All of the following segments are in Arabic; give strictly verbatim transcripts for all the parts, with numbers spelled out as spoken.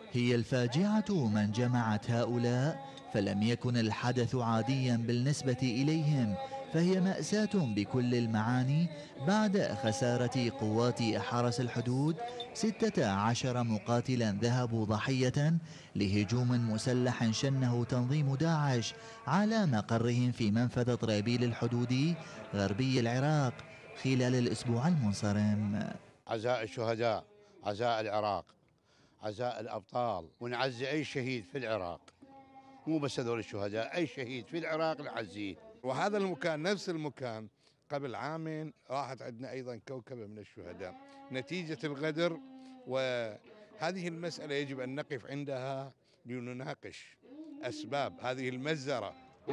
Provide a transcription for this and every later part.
هي الفاجعة من جمعت هؤلاء، فلم يكن الحدث عاديا بالنسبة إليهم، فهي مأساة بكل المعاني بعد خسارة قوات حرس الحدود ستة عشر مقاتلا ذهبوا ضحية لهجوم مسلح شنه تنظيم داعش على مقرهم في منفذ طرابيل الحدودي غربي العراق خلال الأسبوع المنصرم. عزاء الشهداء، عزاء العراق، عزاء الأبطال، ونعزي أي شهيد في العراق، مو بس هذول الشهداء، أي شهيد في العراق نعزيه. وهذا المكان نفس المكان قبل عامين راحت عندنا أيضا كوكبة من الشهداء نتيجة الغدر، وهذه المسألة يجب أن نقف عندها لنناقش أسباب هذه المجزرة.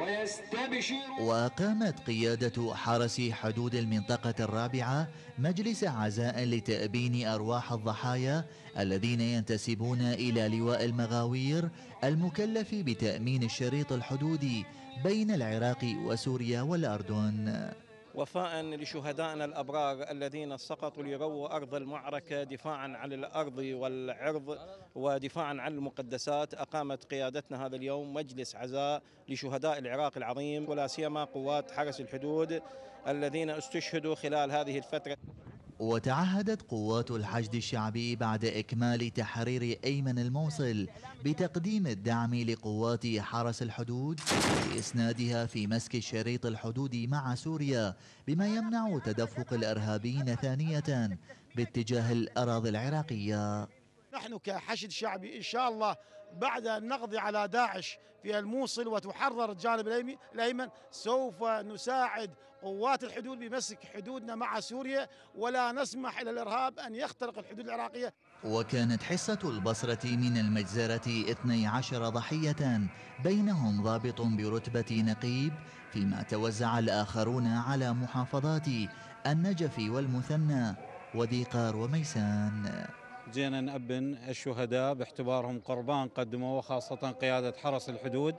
وقامت قيادة حرس حدود المنطقة الرابعة مجلس عزاء لتأبين أرواح الضحايا الذين ينتسبون إلى لواء المغاوير المكلف بتأمين الشريط الحدودي بين العراق وسوريا والأردن، وفاء لشهدائنا الأبرار الذين سقطوا ليرووا أرض المعركة دفاعا عن الأرض والعرض ودفاعا عن المقدسات. أقامت قيادتنا هذا اليوم مجلس عزاء لشهداء العراق العظيم، ولا سيما قوات حرس الحدود الذين استشهدوا خلال هذه الفترة. وتعهدت قوات الحشد الشعبي بعد إكمال تحرير أيمن الموصل بتقديم الدعم لقوات حرس الحدود لإسنادها في مسك الشريط الحدودي مع سوريا، بما يمنع تدفق الإرهابيين ثانية باتجاه الأراضي العراقية. نحن كحشد شعبي إن شاء الله بعد النقض على داعش في الموصل وتحرر الجانب الأيمن سوف نساعد قوات الحدود بمسك حدودنا مع سوريا، ولا نسمح إلى الإرهاب أن يخترق الحدود العراقية. وكانت حصة البصرة من المجزرة اثني عشر ضحية، بينهم ضابط برتبة نقيب، فيما توزع الآخرون على محافظات النجف والمثنى وديقار وميسان. جينا نأبن الشهداء باعتبارهم قربان قدموا، وخاصة قيادة حرس الحدود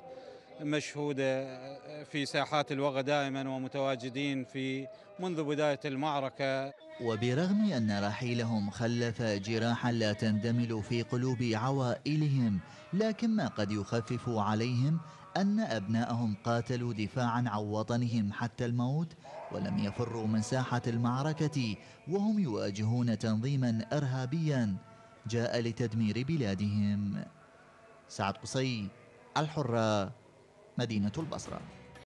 مشهودة في ساحات الوغى دائما ومتواجدين في منذ بداية المعركة. وبرغم أن رحيلهم خلف جراحا لا تندمل في قلوب عوائلهم، لكن ما قد يخفف عليهم أن أبنائهم قاتلوا دفاعا عن وطنهم حتى الموت، ولم يفروا من ساحة المعركة وهم يواجهون تنظيما إرهابيا جاء لتدمير بلادهم. سعد قصي، الحرة، مدينة البصرة.